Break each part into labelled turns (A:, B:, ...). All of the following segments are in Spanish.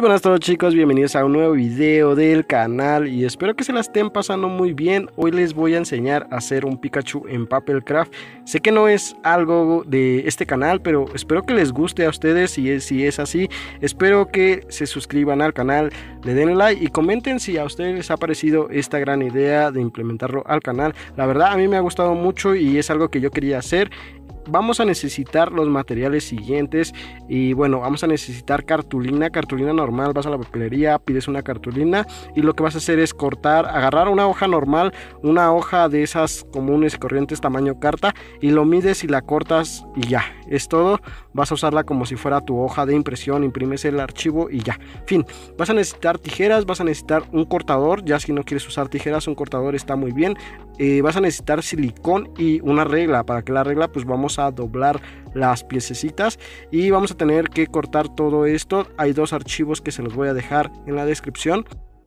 A: Muy buenas a todos chicos, bienvenidos a un nuevo video del canal y espero que se la estén pasando muy bien. Hoy les voy a enseñar a hacer un Pikachu en Papercraft. Sé que no es algo de este canal, pero espero que les guste a ustedes. Si es así, espero que se suscriban al canal, le den like y comenten si a ustedes les ha parecido esta gran idea de implementarlo al canal. La verdad a mí me ha gustado mucho y es algo que yo quería hacer. Vamos a necesitar los materiales siguientes y bueno, vamos a necesitar cartulina normal. Vas a la papelería, pides una cartulina y lo que vas a hacer es cortar, agarrar una hoja normal, una hoja de esas comunes y corrientes tamaño carta, y lo mides y la cortas y ya, es todo. Vas a usarla como si fuera tu hoja de impresión, imprimes el archivo y ya, fin. Vas a necesitar tijeras, vas a necesitar un cortador, ya si no quieres usar tijeras, un cortador está muy bien. Vas a necesitar silicón y una regla. Para que la regla, pues vamos a doblar las piececitas y vamos a tener que cortar todo esto. Hay dos archivos que se los voy a dejar en la descripción.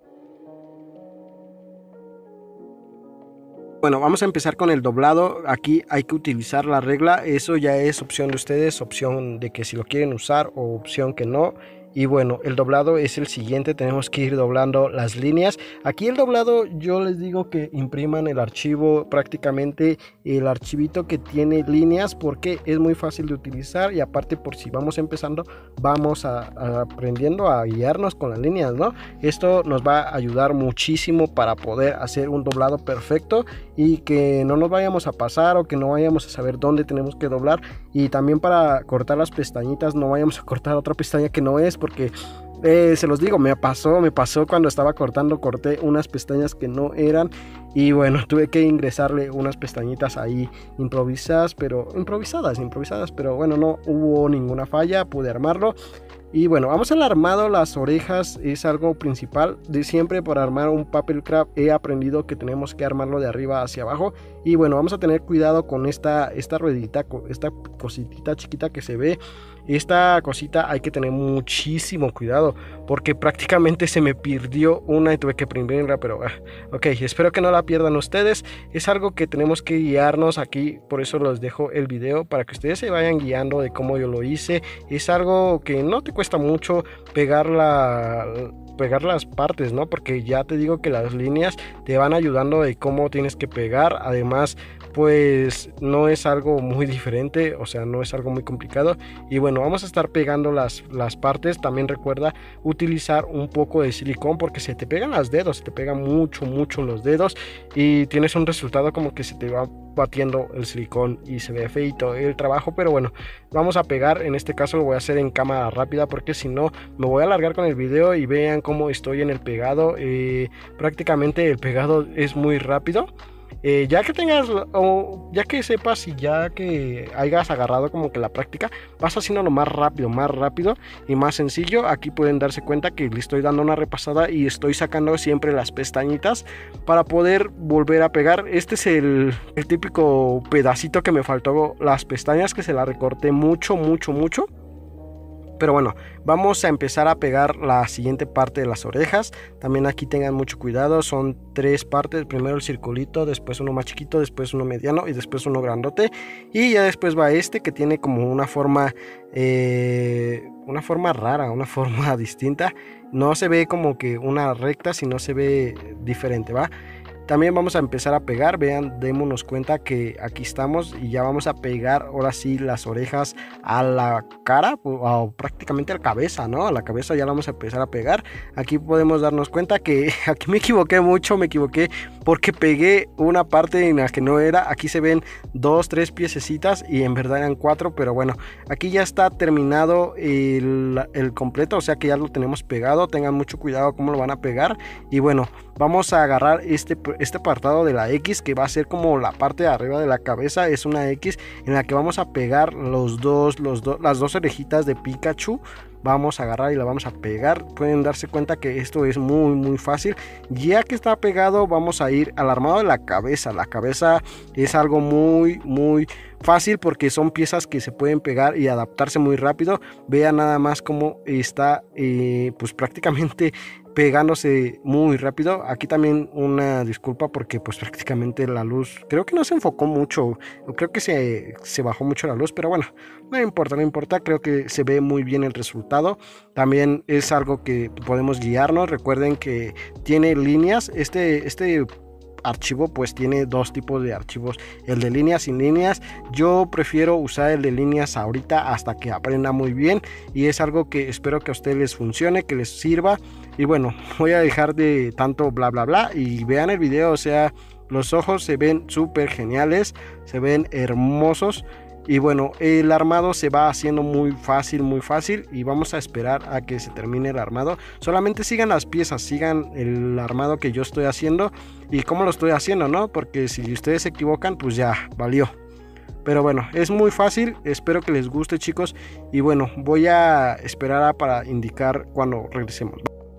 A: Bueno, vamos a empezar con el doblado. Aquí hay que utilizar la regla, eso ya es opción de ustedes, opción de que si lo quieren usar o opción que no. Y bueno, el doblado es el siguiente, tenemos que ir doblando las líneas. Aquí el doblado, yo les digo que impriman el archivo, prácticamente el archivito que tiene líneas, porque es muy fácil de utilizar y aparte, por si vamos empezando, vamos aprendiendo a guiarnos con las líneas, ¿no? Esto nos va a ayudar muchísimo para poder hacer un doblado perfecto y que no nos vayamos a pasar o que no vayamos a saber dónde tenemos que doblar. Y también para cortar las pestañitas, no vayamos a cortar otra pestaña que no es, porque se los digo, me pasó cuando estaba cortando, corté unas pestañas que no eran y bueno, tuve que ingresarle unas pestañitas ahí improvisadas, pero bueno, no hubo ninguna falla, pude armarlo. Y bueno, vamos al armado. Las orejas es algo principal de siempre. Para armar un Papercraft he aprendido que tenemos que armarlo de arriba hacia abajo. Y bueno, vamos a tener cuidado con esta ruedita, esta cositita chiquita que se ve. Esta cosita hay que tener muchísimo cuidado, porque prácticamente se me perdió una y tuve que imprimirla, pero ok, espero que no la pierdan ustedes. Es algo que tenemos que guiarnos aquí, por eso les dejo el video para que ustedes se vayan guiando de cómo yo lo hice. Es algo que no te cuesta mucho pegar las partes, ¿no? Porque ya te digo que las líneas te van ayudando de cómo tienes que pegar. Además, pues no es algo muy diferente, o sea, no es algo muy complicado. Y bueno, vamos a estar pegando las partes. También recuerda utilizar un poco de silicón, porque se te pegan los dedos, se te pega mucho los dedos y tienes un resultado como que se te va batiendo el silicón y se ve feito el trabajo. Pero bueno, vamos a pegar. En este caso lo voy a hacer en cámara rápida, porque si no me voy a alargar con el video. Y vean cómo estoy en el pegado. Prácticamente el pegado es muy rápido. Ya que tengas, o ya que sepas y ya que hayas agarrado como que la práctica, vas haciéndolo más rápido y más sencillo. Aquí pueden darse cuenta que le estoy dando una repasada y estoy sacando siempre las pestañitas para poder volver a pegar. Este es el típico pedacito que me faltó, las pestañas, que se la recorté mucho. Pero bueno, vamos a empezar a pegar la siguiente parte de las orejas. También aquí tengan mucho cuidado, son tres partes. Primero el circulito, después uno más chiquito, después uno mediano y después uno grandote. Y ya después va este que tiene como una forma rara, una forma distinta. No se ve como que una recta, sino se ve diferente, ¿va? También vamos a empezar a pegar. Vean, démonos cuenta que aquí estamos y ya vamos a pegar ahora sí las orejas a la cara, o prácticamente a la cabeza, ¿no? A la cabeza ya la vamos a empezar a pegar. Aquí podemos darnos cuenta que aquí me equivoqué porque pegué una parte en la que no era. Aquí se ven 2-3 piececitas y en verdad eran 4, pero bueno, aquí ya está terminado el completo, o sea que ya lo tenemos pegado. Tengan mucho cuidado cómo lo van a pegar. Y bueno, vamos a agarrar este apartado de la X, que va a ser como la parte de arriba de la cabeza. Es una X en la que vamos a pegar las dos orejitas de Pikachu. Vamos a agarrar y la vamos a pegar. Pueden darse cuenta que esto es muy fácil. Ya que está pegado, vamos a ir al armado de la cabeza. La cabeza es algo muy fácil, porque son piezas que se pueden pegar y adaptarse muy rápido. Vean nada más cómo está, pues prácticamente pegándose muy rápido. Aquí también una disculpa porque pues prácticamente la luz creo que no se enfocó mucho, creo que se bajó mucho la luz, pero bueno, no importa, no importa, creo que se ve muy bien el resultado. También es algo que podemos guiarnos. Recuerden que tiene líneas, este archivo pues tiene dos tipos de archivos, el de líneas sin líneas. Yo prefiero usar el de líneas ahorita hasta que aprenda muy bien, y es algo que espero que a ustedes les funcione, que les sirva. Y bueno, voy a dejar de tanto bla bla bla y vean el video. O sea, los ojos se ven súper geniales, se ven hermosos. Y bueno, el armado se va haciendo muy fácil, y vamos a esperar a que se termine el armado. Solamente sigan las piezas, sigan el armado que yo estoy haciendo y cómo lo estoy haciendo, ¿no? Porque si ustedes se equivocan, pues ya valió. Pero bueno, es muy fácil, espero que les guste, chicos. Y bueno, voy a esperar para indicar cuando regresemos.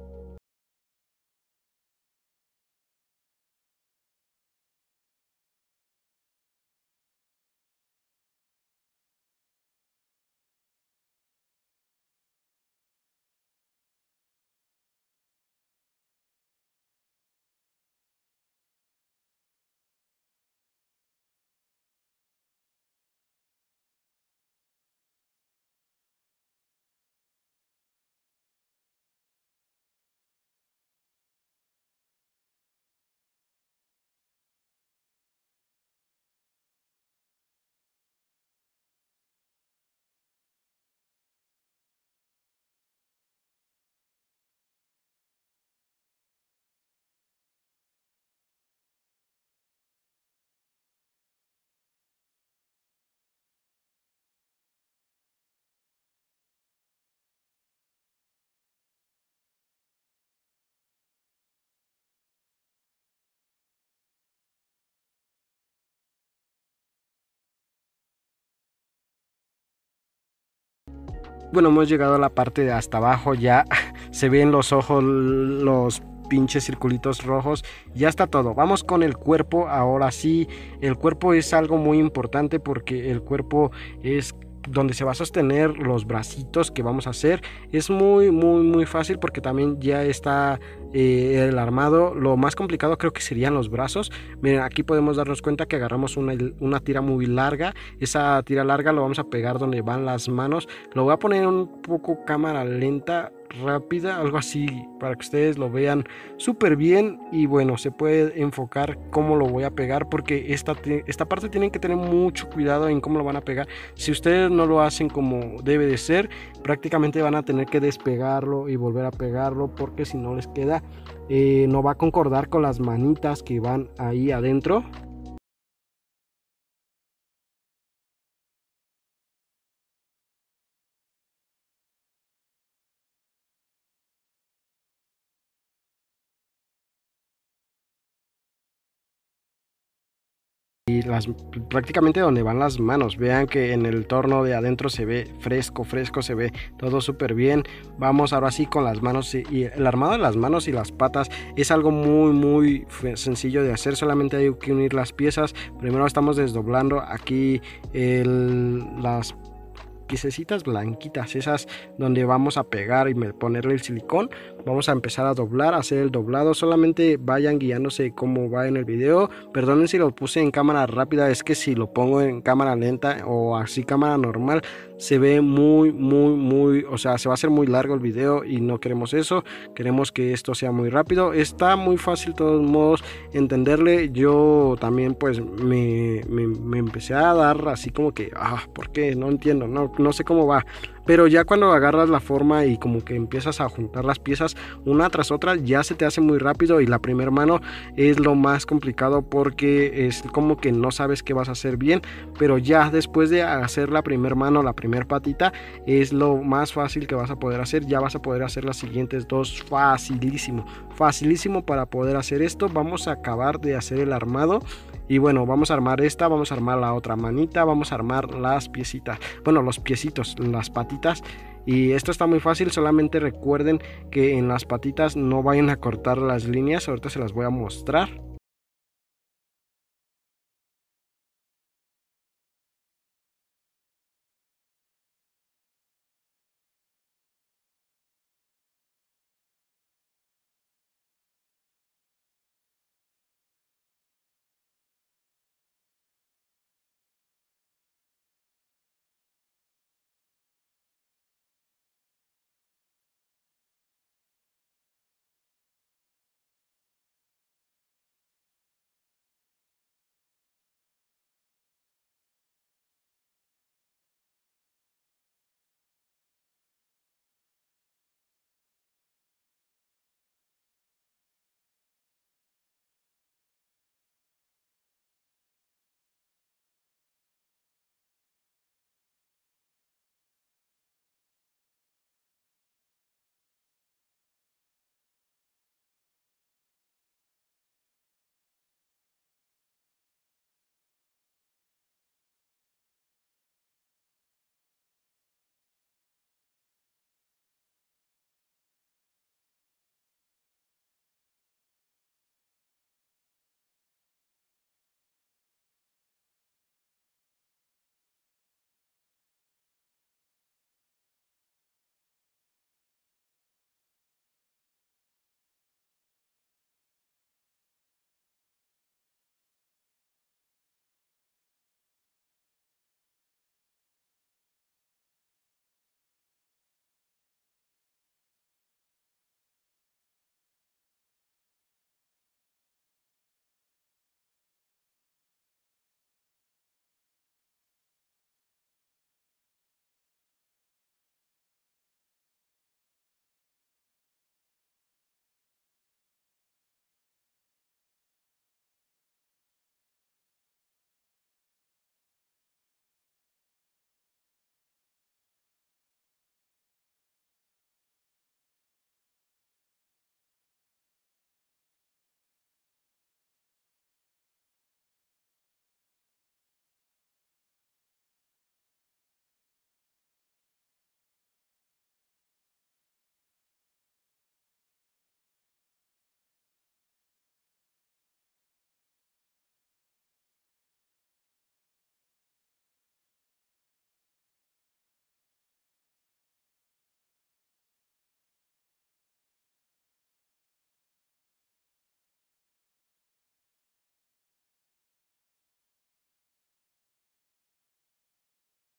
A: Bueno, hemos llegado a la parte de hasta abajo, ya se ven los ojos, los pinches circulitos rojos, ya está todo. Vamos con el cuerpo. Ahora sí, el cuerpo es algo muy importante porque el cuerpo es donde se va a sostener los bracitos que vamos a hacer. Es muy fácil porque también ya está el armado. Lo más complicado creo que serían los brazos. Miren, aquí podemos darnos cuenta que agarramos una tira muy larga. Esa tira larga lo vamos a pegar donde van las manos. Lo voy a poner un poco cámara lenta, rápida, algo así, para que ustedes lo vean súper bien. Y bueno, se puede enfocar cómo lo voy a pegar, porque esta parte tienen que tener mucho cuidado en cómo lo van a pegar. Si ustedes no lo hacen como debe de ser, prácticamente van a tener que despegarlo y volver a pegarlo, porque si no les queda, no va a concordar con las manitas que van ahí adentro. Y prácticamente donde van las manos, vean que en el torno de adentro se ve fresco, se ve todo súper bien. Vamos ahora sí con las manos, y el armado de las manos y las patas es algo muy sencillo de hacer. Solamente hay que unir las piezas. Primero estamos desdoblando aquí las piececitas blanquitas, esas donde vamos a pegar y ponerle el silicón. Vamos a empezar a doblar, a hacer el doblado. Solamente vayan guiándose como va en el video. Perdonen si lo puse en cámara rápida, es que si lo pongo en cámara lenta o así cámara normal, se ve o sea, se va a hacer muy largo el video y no queremos eso. Queremos que esto sea muy rápido. Está muy fácil de todos modos entenderle. Yo también pues me empecé a dar así como que, ¿por qué? No entiendo, no sé cómo va. Pero ya cuando agarras la forma y como que empiezas a juntar las piezas una tras otra, ya se te hace muy rápido. Y la primera mano es lo más complicado porque es como que no sabes qué vas a hacer bien. Pero ya después de hacer la primera mano, la primera patita, es lo más fácil que vas a poder hacer. Ya vas a poder hacer las siguientes dos facilísimo para poder hacer esto. Vamos a acabar de hacer el armado. Y bueno, vamos a armar esta, vamos a armar la otra manita, vamos a armar las piecitas, bueno, los piecitos, las patitas. Y esto está muy fácil, solamente recuerden que en las patitas no vayan a cortar las líneas. Ahorita se las voy a mostrar.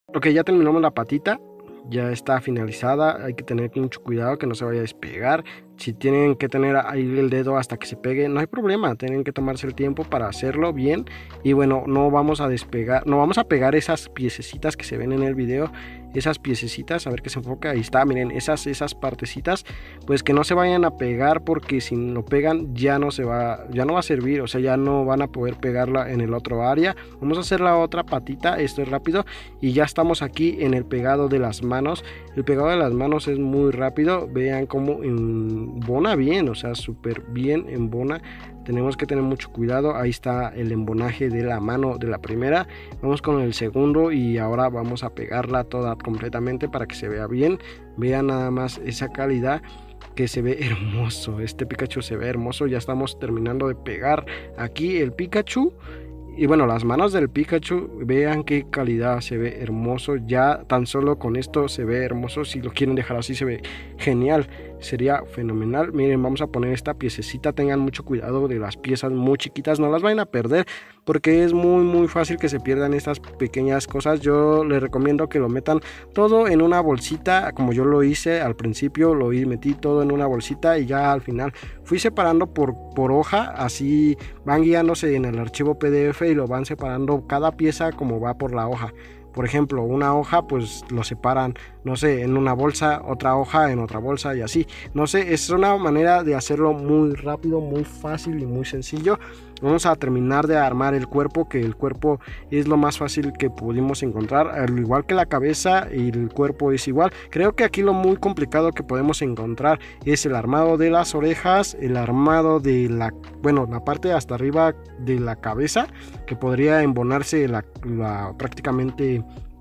A: Ok, ya terminamos la patita, ya está finalizada, hay que tener mucho cuidado que no se vaya a despegar. Si tienen que tener ahí el dedo hasta que se pegue, no hay problema, tienen que tomarse el tiempo para hacerlo bien. Y bueno, no vamos a despegar, no vamos a pegar esas piececitas que se ven en el video, esas piececitas, a ver que se enfoca, ahí está, miren, esas partecitas, pues que no se vayan a pegar, porque si lo pegan ya no va a servir, o sea, ya no van a poder pegarla en el otro área. Vamos a hacer la otra patita, esto es rápido, y ya estamos aquí en el pegado de las manos. El pegado de las manos es muy rápido, vean cómo embona bien, o sea, súper bien embona. Tenemos que tener mucho cuidado. Ahí está el embonaje de la mano de la primera. Vamos con el segundo y ahora vamos a pegarla toda completamente para que se vea bien. Vean nada más esa calidad, que se ve hermoso. Este Pikachu se ve hermoso. Ya estamos terminando de pegar aquí el Pikachu. Y bueno, las manos del Pikachu, vean qué calidad, se ve hermoso. Ya tan solo con esto se ve hermoso. Si lo quieren dejar así se ve genial, sería fenomenal. Miren, vamos a poner esta piececita. Tengan mucho cuidado de las piezas muy chiquitas, no las vayan a perder, porque es muy fácil que se pierdan estas pequeñas cosas. Yo les recomiendo que lo metan todo en una bolsita, como yo lo hice al principio. Metí todo en una bolsita y ya al final fui separando por hoja. Así van guiándose en el archivo PDF y lo van separando cada pieza como va por la hoja. Por ejemplo, una hoja pues lo separan, no sé, en una bolsa, otra hoja en otra bolsa y así. No sé, es una manera de hacerlo muy rápido, muy fácil y muy sencillo. Vamos a terminar de armar el cuerpo, que el cuerpo es lo más fácil que pudimos encontrar, al igual que la cabeza, y el cuerpo es igual. Creo que aquí lo muy complicado que podemos encontrar es el armado de las orejas, el armado de la parte hasta arriba de la cabeza, que podría embonarse prácticamente,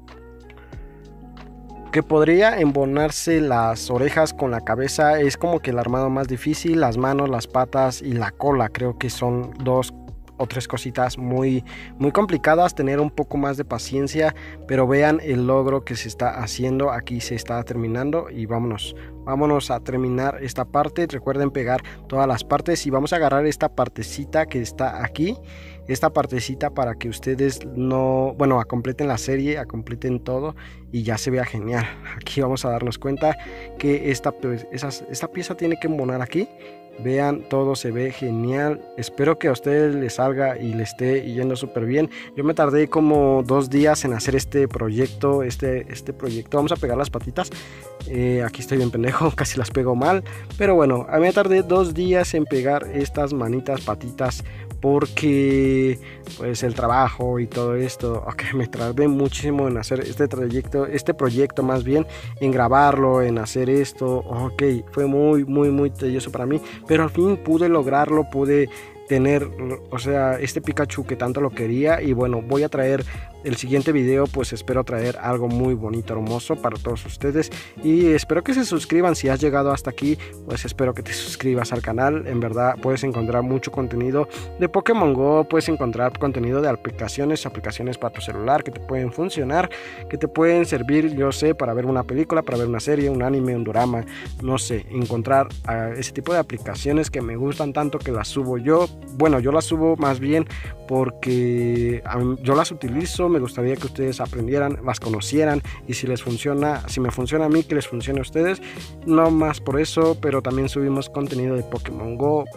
A: que podría embonarse las orejas con la cabeza. Es como que el armado más difícil. Las manos, las patas y la cola, creo que son 2 o 3 cositas muy complicadas. Tener un poco más de paciencia, pero vean el logro que se está haciendo. Aquí se está terminando y vámonos a terminar esta parte. Recuerden pegar todas las partes y vamos a agarrar esta partecita que está aquí, esta partecita, para que ustedes completen la serie, completen todo y ya se vea genial. Aquí vamos a darnos cuenta que esta pieza tiene que embonar aquí. Vean, todo se ve genial. Espero que a ustedes les salga y les esté yendo súper bien. Yo me tardé como 2 días en hacer este proyecto. Vamos a pegar las patitas. Aquí estoy bien pendejo, casi las pego mal. Pero bueno, a mí me tardé 2 días en pegar estas patitas, porque pues el trabajo y todo esto, me tardé muchísimo en hacer este proyecto más bien, en grabarlo, en hacer esto. Fue muy tedioso para mí, pero al fin pude lograrlo, pude tener, o sea, este Pikachu que tanto lo quería. Y bueno, voy a traer el siguiente video, pues espero traer algo muy bonito, hermoso para todos ustedes, y espero que se suscriban. Si has llegado hasta aquí, pues espero que te suscribas al canal. En verdad puedes encontrar mucho contenido de Pokémon Go, puedes encontrar contenido de aplicaciones para tu celular que te pueden funcionar, que te pueden servir, yo sé, para ver una película, para ver una serie, un anime, un drama, no sé, encontrar ese tipo de aplicaciones que me gustan tanto, que las subo yo. Bueno, yo las subo más bien porque yo las utilizo. Me gustaría que ustedes aprendieran, las conocieran, y si me funciona a mí, que les funcione a ustedes. No más por eso, pero también subimos contenido de Pokémon Go,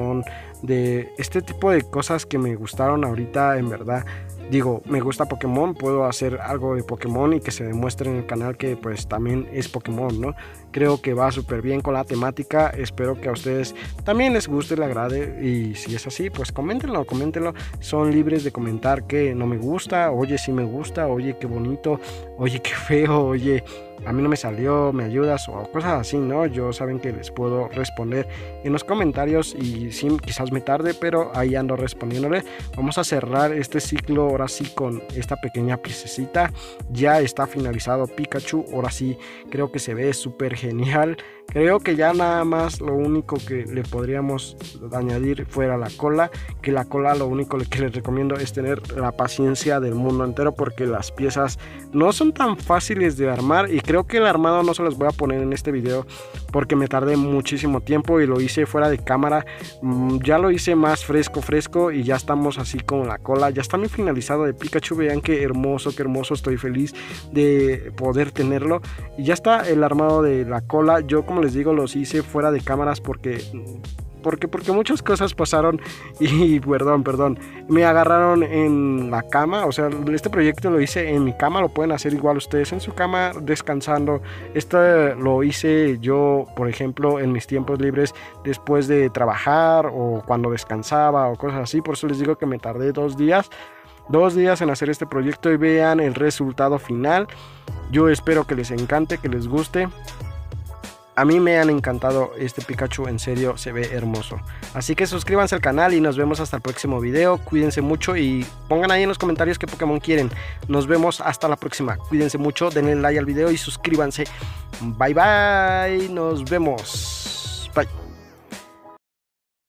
A: de este tipo de cosas que me gustaron ahorita. En verdad, me gusta Pokémon, puedo hacer algo de Pokémon y que se demuestre en el canal que pues también es Pokémon, ¿no? Creo que va súper bien con la temática. Espero que a ustedes también les guste, les agrade, y si es así, pues coméntenlo. Son libres de comentar que no me gusta, oye, sí me gusta, oye, qué bonito, oye, qué feo, oye, a mí no me salió, me ayudas, o cosas así, ¿no? Yo saben que les puedo responder en los comentarios, y sí, quizás me tarde, pero ahí ando respondiéndole. Vamos a cerrar este ciclo ahora sí con esta pequeña piececita. Ya está finalizado Pikachu, ahora sí creo que se ve súper genial. Creo que ya nada más lo único que le podríamos añadir fuera la cola, que la cola lo único que les recomiendo es tener la paciencia del mundo entero, porque las piezas no son tan fáciles de armar, y creo que el armado no se los voy a poner en este video porque me tardé muchísimo tiempo y lo hice fuera de cámara. Ya lo hice más fresco y ya estamos así con la cola. Ya está mi finalizado de Pikachu, vean qué hermoso, estoy feliz de poder tenerlo. Y ya está el armado de la cola. Yo, como les digo, los hice fuera de cámaras porque muchas cosas pasaron y perdón, me agarraron en la cama. O sea, este proyecto lo hice en mi cama, lo pueden hacer igual ustedes en su cama descansando. Esto lo hice yo, por ejemplo, en mis tiempos libres después de trabajar o cuando descansaba o cosas así. Por eso les digo que me tardé 2 días en hacer este proyecto, y vean el resultado final. Yo espero que les encante, que les guste. A mí me han encantado este Pikachu, en serio se ve hermoso. Así que suscríbanse al canal y nos vemos hasta el próximo video. Cuídense mucho y pongan ahí en los comentarios qué Pokémon quieren. Nos vemos hasta la próxima. Cuídense mucho, denle like al video y suscríbanse. Bye bye, nos vemos. Bye.